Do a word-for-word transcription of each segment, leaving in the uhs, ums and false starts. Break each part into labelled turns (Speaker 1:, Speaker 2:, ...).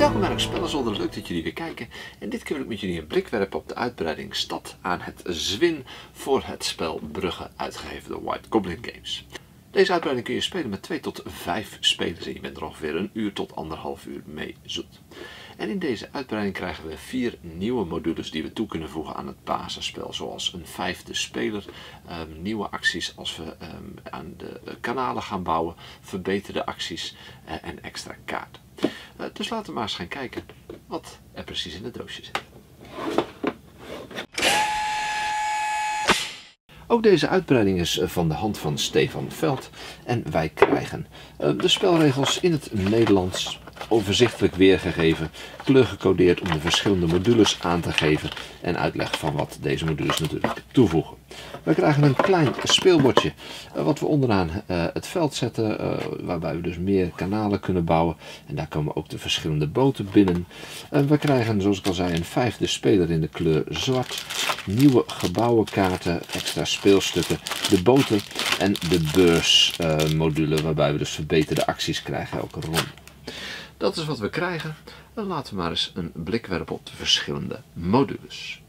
Speaker 1: Welkom bij Spellenzolder, leuk dat jullie weer kijken. En dit keer wil ik met jullie een blik werpen op de uitbreiding Stad aan het Zwin voor het spel Brugge, uitgegeven door White Goblin Games. Deze uitbreiding kun je spelen met twee tot vijf spelers en je bent er ongeveer een uur tot anderhalf uur mee zoet. En in deze uitbreiding krijgen we vier nieuwe modules die we toe kunnen voegen aan het basisspel. Zoals een vijfde speler, um, nieuwe acties als we um, aan de uh, kanalen gaan bouwen, verbeterde acties uh, en extra kaarten. Uh, dus laten we maar eens gaan kijken wat er precies in het doosje zit. Ook deze uitbreiding is van de hand van Stefan Veld en wij krijgen uh, de spelregels in het Nederlands, overzichtelijk weergegeven, kleurgecodeerd om de verschillende modules aan te geven en uitleg van wat deze modules natuurlijk toevoegen. We krijgen een klein speelbordje uh, wat we onderaan uh, het veld zetten, uh, waarbij we dus meer kanalen kunnen bouwen en daar komen ook de verschillende boten binnen. Uh, we krijgen, zoals ik al zei, een vijfde speler in de kleur zwart, nieuwe gebouwenkaarten, extra speelstukken, de boten en de beursmodule, uh, waarbij we dus verbeterde acties krijgen elke ronde. Dat is wat we krijgen. Dan laten we maar eens een blik werpen op de verschillende modules.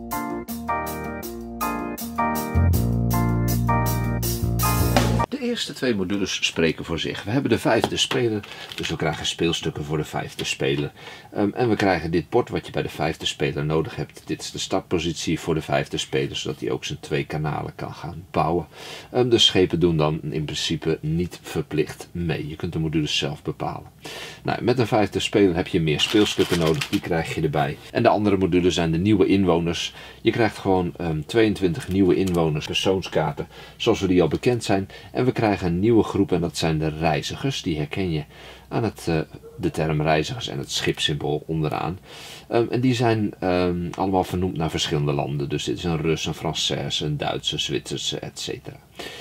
Speaker 1: De eerste twee modules spreken voor zich. We hebben de vijfde speler, dus we krijgen speelstukken voor de vijfde speler. Um, en we krijgen dit bord wat je bij de vijfde speler nodig hebt. Dit is de startpositie voor de vijfde speler, zodat hij ook zijn twee kanalen kan gaan bouwen. Um, de schepen doen dan in principe niet verplicht mee. Je kunt de modules zelf bepalen. Nou, met een vijfde speler heb je meer speelstukken nodig, die krijg je erbij. En de andere modules zijn de nieuwe inwoners. Je krijgt gewoon um, tweeëntwintig nieuwe inwoners, persoonskaarten, zoals we die al bekend zijn. En we krijgen een nieuwe groep en dat zijn de reizigers. Die herken je aan het, uh, de term reizigers en het schipsymbool onderaan. Um, en die zijn um, allemaal vernoemd naar verschillende landen. Dus dit is een Rus, een Française, een Duitse, Zwitserse, et cetera.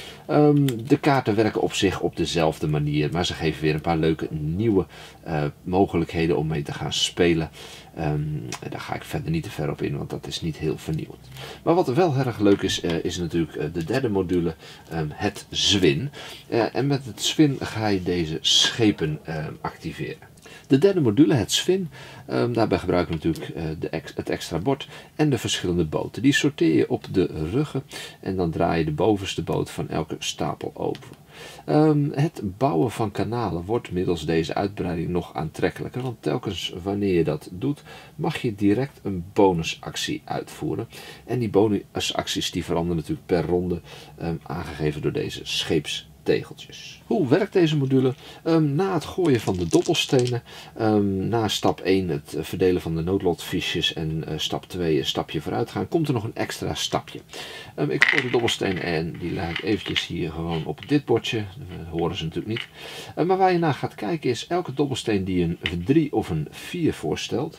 Speaker 1: Um, de kaarten werken op zich op dezelfde manier, maar ze geven weer een paar leuke nieuwe uh, mogelijkheden om mee te gaan spelen. Um, daar ga ik verder niet te ver op in, want dat is niet heel vernieuwend. Maar wat wel erg leuk is, uh, is natuurlijk uh, de derde module, um, het Zwin. Uh, en met het Zwin ga je deze schepen uh, activeren. De derde module, het Zwin, um, daarbij gebruiken we natuurlijk uh, de ex het extra bord en de verschillende boten. Die sorteer je op de ruggen en dan draai je de bovenste boot van elke stapel open. Um, het bouwen van kanalen wordt middels deze uitbreiding nog aantrekkelijker, want telkens wanneer je dat doet, mag je direct een bonusactie uitvoeren. En die bonusacties die veranderen natuurlijk per ronde, um, aangegeven door deze scheeps. Tegeltjes. Hoe werkt deze module? Um, na het gooien van de dobbelstenen, um, na stap één het verdelen van de noodlotfiches en uh, stap twee een stapje vooruit gaan, komt er nog een extra stapje. Um, ik gooi de dobbelstenen en die laat ik eventjes hier gewoon op dit bordje, dat horen ze natuurlijk niet. Uh, maar waar je naar gaat kijken is elke dobbelsteen die een drie of een vier voorstelt,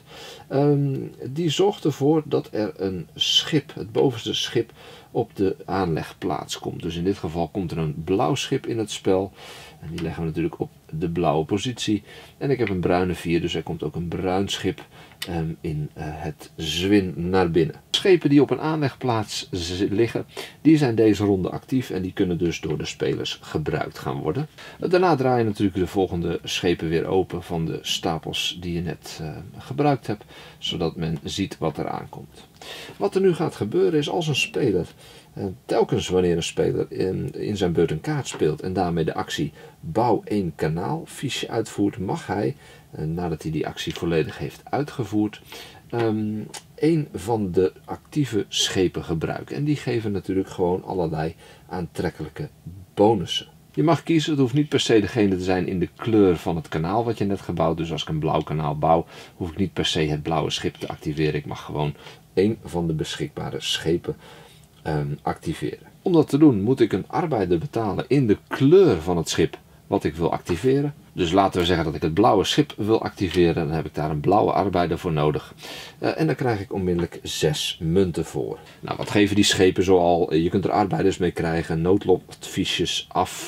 Speaker 1: um, die zorgt ervoor dat er een schip, het bovenste schip, op de aanlegplaats komt. Dus in dit geval komt er een blauw schip in het spel. En die leggen we natuurlijk op de blauwe positie. En ik heb een bruine vier, dus er komt ook een bruin schip um, in uh, het Zwin naar binnen. Schepen die op een aanlegplaats liggen, die zijn deze ronde actief en die kunnen dus door de spelers gebruikt gaan worden. Daarna draai je natuurlijk de volgende schepen weer open van de stapels die je net uh, gebruikt hebt, zodat men ziet wat er aankomt. Wat er nu gaat gebeuren is, als een speler, uh, telkens wanneer een speler in, in zijn beurt een kaart speelt en daarmee de actie bouw één kanaal fiche uitvoert, mag hij, uh, nadat hij die actie volledig heeft uitgevoerd, um, een van de actieve schepen gebruiken. En die geven natuurlijk gewoon allerlei aantrekkelijke bonussen. Je mag kiezen, het hoeft niet per se degene te zijn in de kleur van het kanaal wat je net gebouwd. Dus als ik een blauw kanaal bouw, hoef ik niet per se het blauwe schip te activeren. Ik mag gewoon een van de beschikbare schepen um, activeren. Om dat te doen moet ik een arbeider betalen in de kleur van het schip wat ik wil activeren. Dus laten we zeggen dat ik het blauwe schip wil activeren. Dan heb ik daar een blauwe arbeider voor nodig. Uh, en daar krijg ik onmiddellijk zes munten voor. Nou, wat geven die schepen zoal? Je kunt er arbeiders mee krijgen, noodlotfiches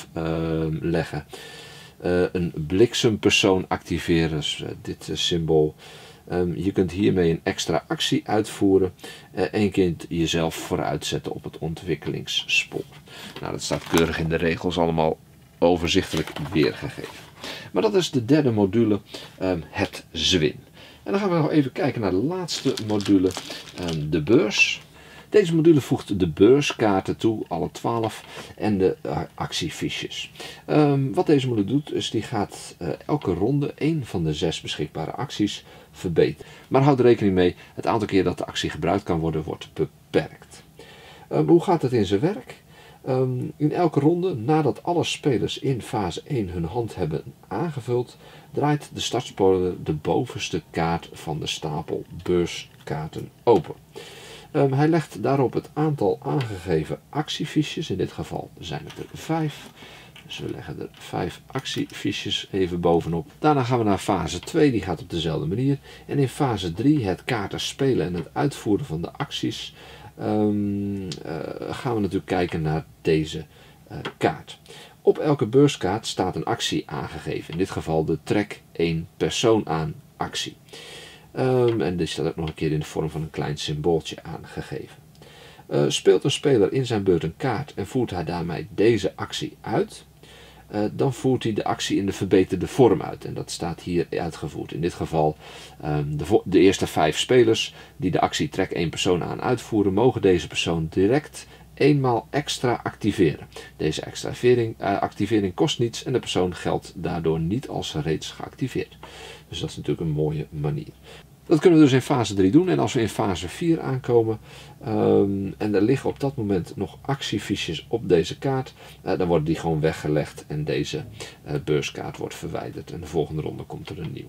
Speaker 1: afleggen. Uh, uh, een bliksempersoon activeren, dus uh, dit uh, symbool. Um, je kunt hiermee een extra actie uitvoeren uh, en je kunt jezelf vooruitzetten op het ontwikkelingsspoor. Nou, dat staat keurig in de regels allemaal overzichtelijk weergegeven. Maar dat is de derde module, um, het Zwin. En dan gaan we nog even kijken naar de laatste module, um, de beurs. Deze module voegt de beurskaarten toe, alle twaalf, en de uh, actiefiches. Um, wat deze module doet, is die gaat uh, elke ronde één van de zes beschikbare acties verbeteren. Maar houd rekening mee, het aantal keer dat de actie gebruikt kan worden, wordt beperkt. Um, hoe gaat het in zijn werk? Um, in elke ronde, nadat alle spelers in fase één hun hand hebben aangevuld, draait de startspeler de bovenste kaart van de stapel beurskaarten open. Um, hij legt daarop het aantal aangegeven actiefiches, in dit geval zijn het er vijf. Dus we leggen er vijf actiefiches even bovenop. Daarna gaan we naar fase twee, die gaat op dezelfde manier. En in fase drie, het kaarten spelen en het uitvoeren van de acties, um, uh, gaan we natuurlijk kijken naar deze uh, kaart. Op elke beurskaart staat een actie aangegeven. In dit geval de trek één persoon aan actie. Um, en dit staat ook nog een keer in de vorm van een klein symbooltje aangegeven. Uh, speelt een speler in zijn beurt een kaart en voert hij daarmee deze actie uit, uh, dan voert hij de actie in de verbeterde vorm uit. En dat staat hier uitgevoerd. In dit geval um, de, de eerste vijf spelers die de actie trek één persoon aan uitvoeren, mogen deze persoon direct eenmaal extra activeren. Deze extra activering, uh, activering kost niets en de persoon geldt daardoor niet als reeds geactiveerd. Dus dat is natuurlijk een mooie manier. Dat kunnen we dus in fase drie doen. En als we in fase vier aankomen um, en er liggen op dat moment nog actiefiches op deze kaart, uh, dan worden die gewoon weggelegd en deze uh, beurskaart wordt verwijderd. En de volgende ronde komt er een nieuwe.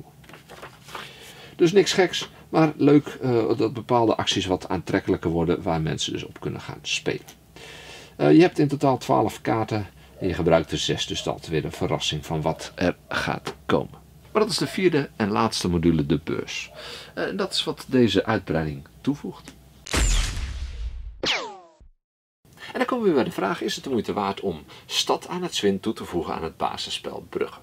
Speaker 1: Dus niks geks, maar leuk uh, dat bepaalde acties wat aantrekkelijker worden waar mensen dus op kunnen gaan spelen. Uh, je hebt in totaal twaalf kaarten en je gebruikt er zes, dus dat is weer een verrassing van wat er gaat komen. Maar dat is de vierde en laatste module, de beurs. En uh, dat is wat deze uitbreiding toevoegt. En dan komen we bij de vraag, is het de moeite waard om stad aan het Zwin toe te voegen aan het basisspel Brugge?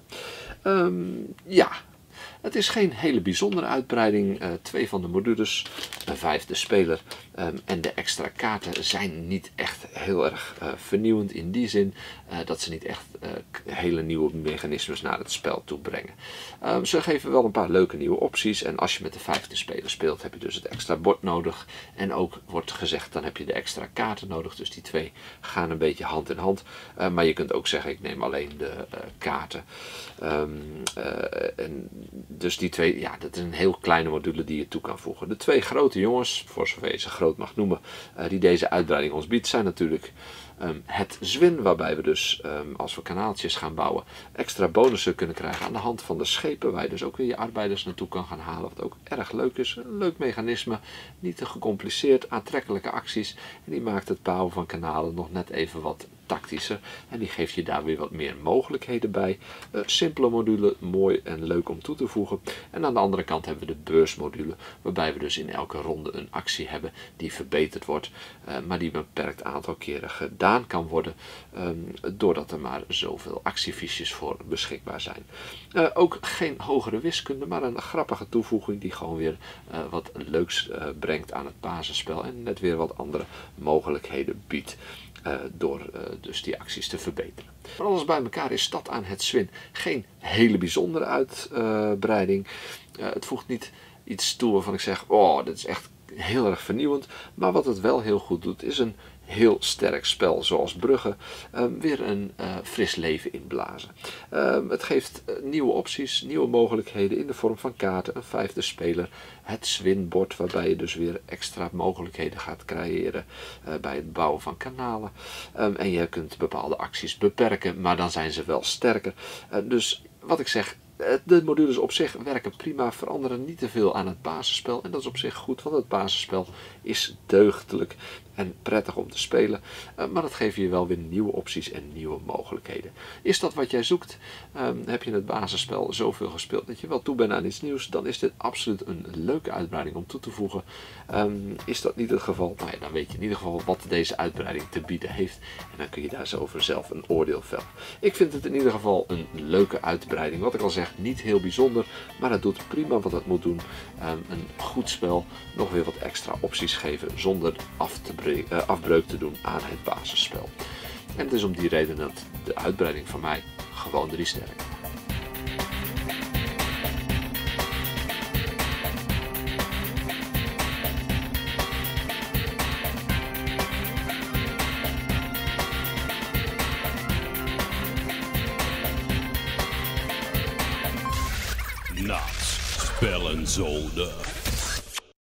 Speaker 1: Um, ja. Het is geen hele bijzondere uitbreiding. Uh, twee van de modules, een vijfde speler um, en de extra kaarten zijn niet echt heel erg uh, vernieuwend in die zin uh, dat ze niet echt uh, hele nieuwe mechanismes naar het spel toe brengen. Um, ze geven wel een paar leuke nieuwe opties en als je met de vijfde speler speelt heb je dus het extra bord nodig. En ook wordt gezegd dan heb je de extra kaarten nodig. Dus die twee gaan een beetje hand in hand. Uh, maar je kunt ook zeggen ik neem alleen de uh, kaarten. Um, uh, en Dus die twee, ja, dat is een heel kleine module die je toe kan voegen. De twee grote jongens, voor zover je ze groot mag noemen, uh, die deze uitbreiding ons biedt, zijn natuurlijk um, het Zwin, waarbij we dus, um, als we kanaaltjes gaan bouwen, extra bonussen kunnen krijgen aan de hand van de schepen, waar je dus ook weer je arbeiders naartoe kan gaan halen, wat ook erg leuk is. Een leuk mechanisme, niet te gecompliceerd, aantrekkelijke acties, en die maakt het bouwen van kanalen nog net even wat tactischer en die geeft je daar weer wat meer mogelijkheden bij. Uh, simpele module, mooi en leuk om toe te voegen. En aan de andere kant hebben we de beursmodule, waarbij we dus in elke ronde een actie hebben die verbeterd wordt, uh, maar die een beperkt aantal keren gedaan kan worden, um, doordat er maar zoveel actiefiches voor beschikbaar zijn. Uh, ook geen hogere wiskunde, maar een grappige toevoeging die gewoon weer uh, wat leuks uh, brengt aan het basisspel en net weer wat andere mogelijkheden biedt. Uh, door uh, dus die acties te verbeteren. Maar alles bij elkaar is Stad aan het Zwin geen hele bijzondere uitbreiding. Uh, het voegt niet iets toe waarvan ik zeg, oh, dit is echt heel erg vernieuwend. Maar wat het wel heel goed doet, is een heel sterk spel zoals Brugge um, weer een uh, fris leven inblazen. Um, het geeft uh, nieuwe opties, nieuwe mogelijkheden in de vorm van kaarten, een vijfde speler, het Zwinbord waarbij je dus weer extra mogelijkheden gaat creëren uh, bij het bouwen van kanalen. Um, en je kunt bepaalde acties beperken, maar dan zijn ze wel sterker. Uh, dus wat ik zeg, de modules op zich werken prima, veranderen niet te veel aan het basisspel. En dat is op zich goed, want het basisspel is deugdelijk en prettig om te spelen. Uh, maar dat geeft je wel weer nieuwe opties en nieuwe mogelijkheden. Is dat wat jij zoekt? Um, heb je het basisspel zoveel gespeeld dat je wel toe bent aan iets nieuws? Dan is dit absoluut een leuke uitbreiding om toe te voegen. Um, is dat niet het geval? Nou ja, dan weet je in ieder geval wat deze uitbreiding te bieden heeft. En dan kun je daar zo over zelf een oordeel vellen. Ik vind het in ieder geval een leuke uitbreiding. Wat ik al zeg, niet heel bijzonder, maar het doet prima wat het moet doen. Um, een goed spel, nog weer wat extra opties geven zonder af te uh, afbreuk te doen aan het basisspel. En het is om die reden dat de uitbreiding van mij gewoon drie sterren.
Speaker 2: Nachts, Spellenzolder.